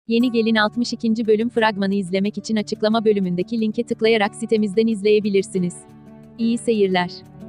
Yeni Gelin 62. bölüm fragmanı izlemek için açıklama bölümündeki linke tıklayarak sitemizden izleyebilirsiniz. İyi seyirler.